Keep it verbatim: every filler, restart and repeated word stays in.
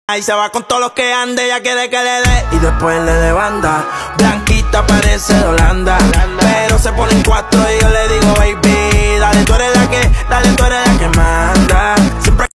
Y se va con todos los que ande, ella quiere que le dé y después le dé banda. Blanquita parece de Holanda.